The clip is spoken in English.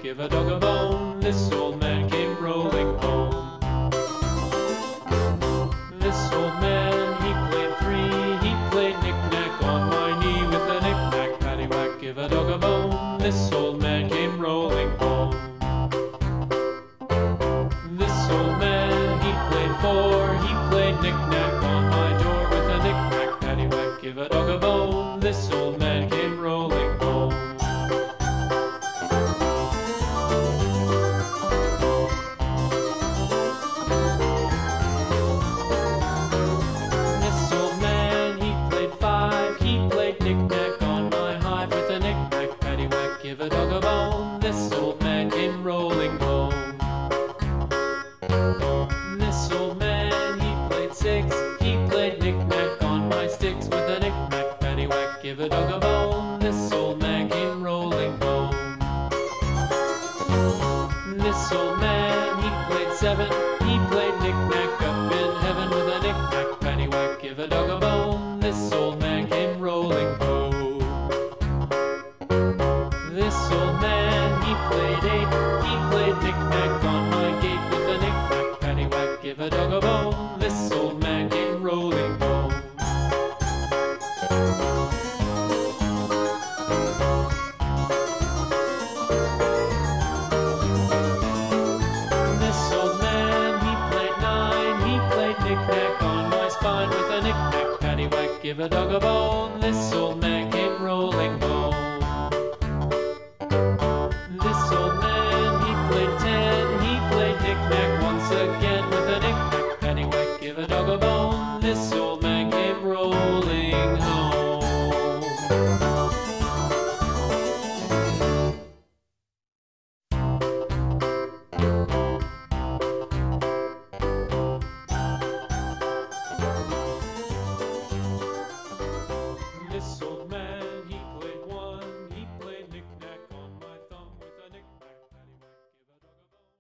give a dog a bone. This old man came rolling home. This old man, he played three. He played knick-knack on my knee with a knick-knack, paddywhack, give a dog a bone. This old man came rolling home. This old man, he played four. He played knick-knack on my door with a knick-knack, paddywhack, give a dog a bone. This old man came rolling home. This old man, he played five. He played knick-knack on my hive with a knick-knack, paddywhack, give a dog a bone. This old man came rolling home. This old man, he played six. He played knick-knack on my sticks with a knick-knack, paddywhack, give a dog a bone. This old man came rolling home. This old man, he played seven. He played knick-knack up in heaven with a knick-knack, paddywhack, give a dog a bone. This old man came rolling home. This old man, he played eight. He played knick-knack on my gate with a knick-knack, paddywhack, give a dog a bone. This old man came rolling home. This old man, he played nine. He played knick-knack on my spine with a knick-knack, paddywhack, give a dog a bone. This old man came rolling home. This old man, he played ten. He played knick-knack once again with a knick-knack, paddywhack, give a dog a bone. This old man came rolling home. This old man, he played one. He played knick-knack on my thumb with a knick-knack, paddywhack, give a dog a bone.